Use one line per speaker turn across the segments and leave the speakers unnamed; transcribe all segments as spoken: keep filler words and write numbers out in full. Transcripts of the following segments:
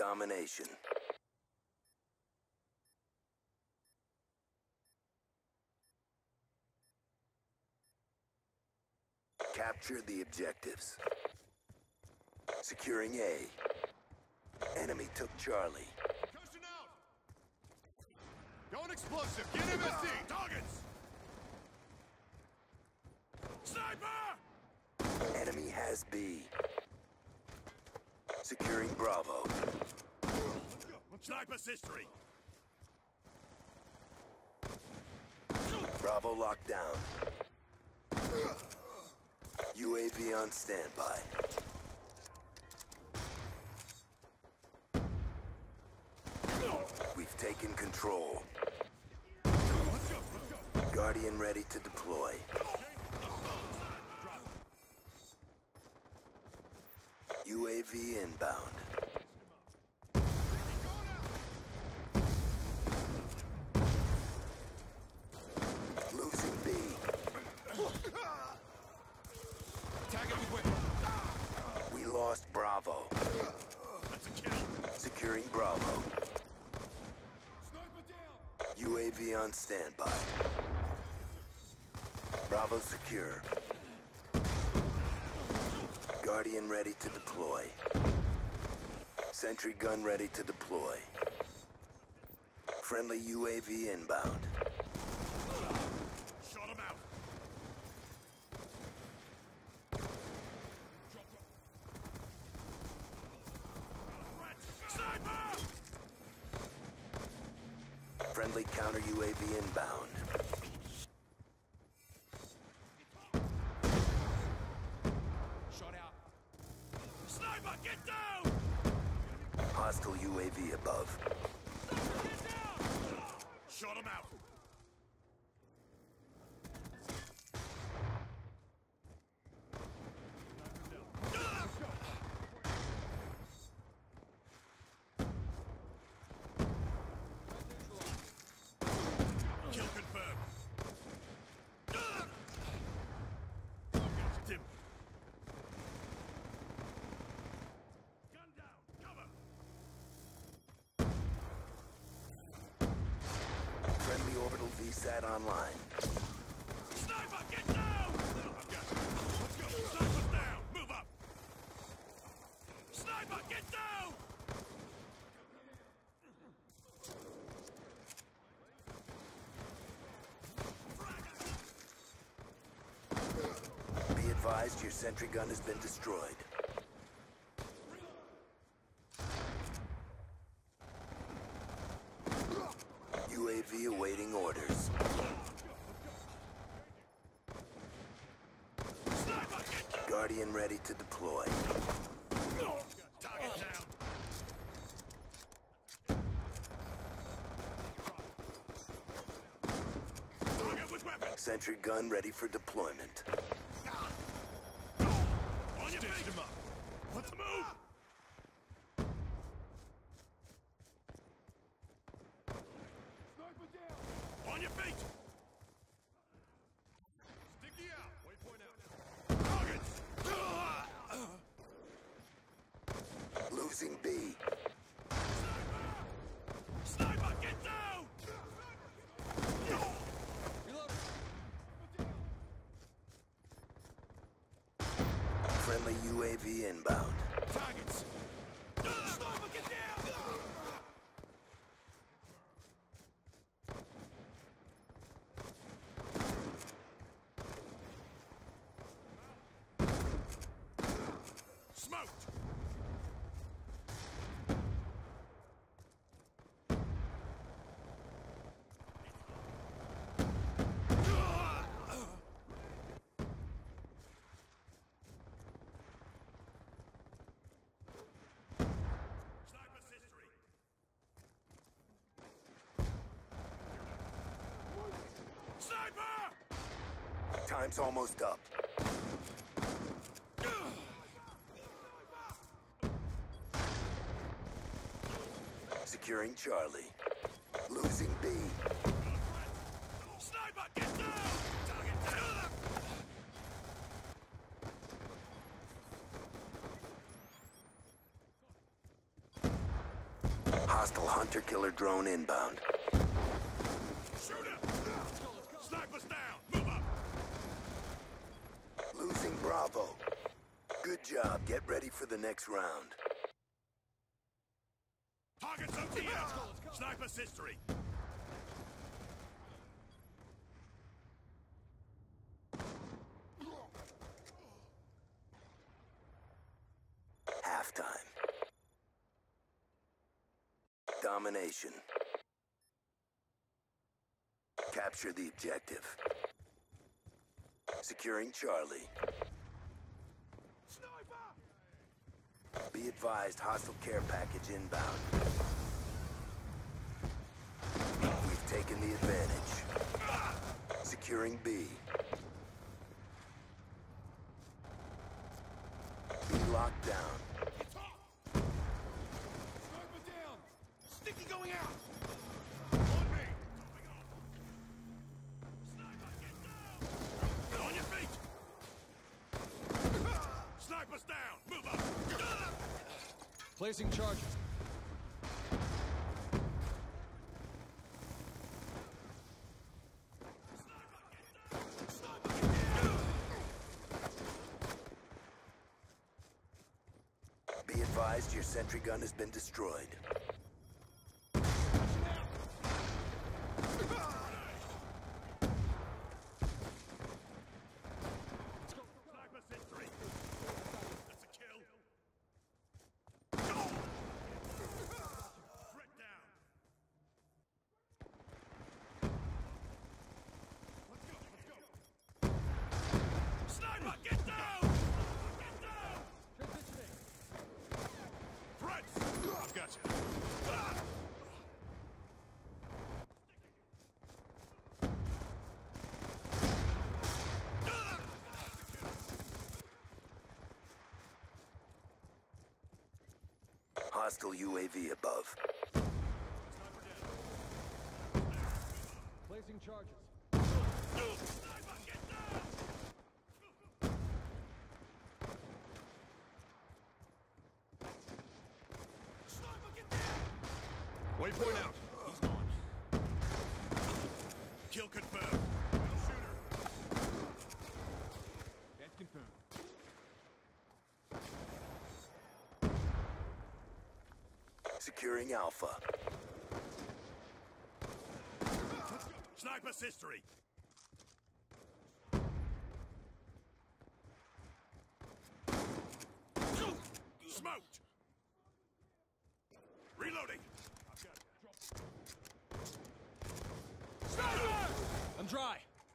domination. Capture the objectives. Securing A. Enemy took Charlie.
Concussion out! Going explosive! Get M S D! Targets! Sniper!
Enemy has B. Securing Bravo.
Sniper's history!
Bravo locked down. U A V on standby. We've taken control. Guardian ready to deploy. U A V inbound. Losing B.
Tag it with weapon.
We lost Bravo.
That's a kill.
Securing Bravo.
Sniper down!
U A V on standby. Bravo secure. Guardian ready to deploy. Sentry gun ready to deploy. Friendly U A V inbound.
Shot him out! Sniper!
Friendly counter U A V inbound.
Shot out. Sniper, get down!
Hostile U A V above.
Get down! Shot him out. Kill confirmed. Dim. Gun down. Cover.
Friendly orbital V SAT online.
Sniper, get down! I've got you. Let's go. Sniper's down. Move up. Sniper, get down!
Be advised your sentry gun has been destroyed. U A V awaiting orders.
Sniper, get down!
Guardian ready to deploy.
Target down. Target with weapon.
Sentry gun ready for deployment.
On your feet. Him up. Let's move. Sniper down. On your feet. Sticky out. Waypoint out. Targets.
Losing B.
Sniper, get down!
Friendly U A V inbound.
Targets! Sniper, get down! Smoked! Sniper's history! Sniper!
Time's almost up. Securing Charlie. Losing B.
Sniper, get down! Target down!
Hostile hunter-killer drone inbound.
Shoot him! Snipers down! Move up!
Losing Bravo. Good job. Get ready for the next round.
Target's O T L! Sniper's history!
Halftime. Domination. Capture the objective. Securing Charlie.
Sniper!
Be advised, hostile care package inbound. We've taken the advantage. Securing B. B locked down.
It's hot! Sniper down! Sticky going out! On me! Topping off! Sniper, get down! On your feet! Sniper's down! Move up!
Placing charges.
Be advised, your sentry gun has been destroyed.
Sniper's history! That's a kill! Go! Threat down! Let's go, let's go! Sniper, get down! Get down! Threats! I've got you. Ah!
Hostile U A V above.
Placing charges.
Sniper, get down! Sniper, get down! Waypoint out. He's gone. Kill confirmed. Shooter.
That's confirmed.
Securing Alpha.
Sniper's history. Smoked. Reloading. Sniper!
I'm dry.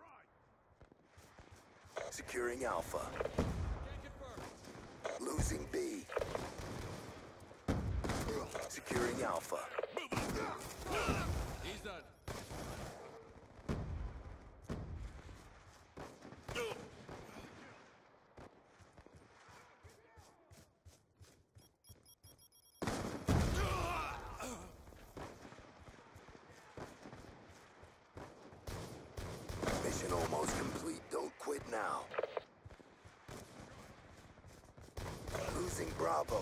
Securing Alpha.
Can't confirm.
Losing B. Securing Alpha.
Move up.
He's done.
Mission almost complete. Don't quit now. Losing Bravo.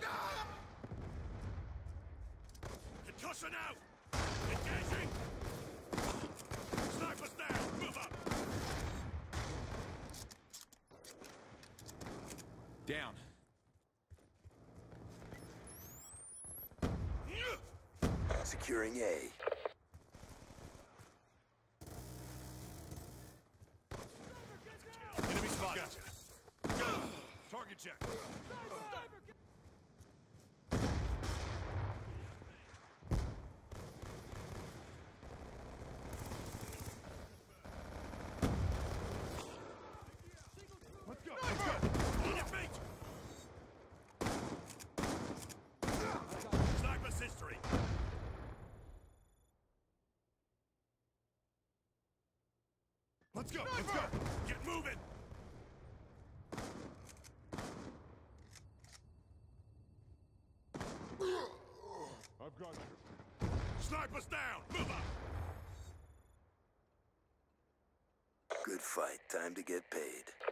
Concussion out! Engaging! Sniper's down! Move up!
Down.
Securing A.
Enemy spotted. Gotcha. Target check. Let's go. Let's go. On your feet. Sniper's history. Let's go. Let's go. Get moving. I've got you. Sniper's down. Move up.
Good fight. Time to get paid.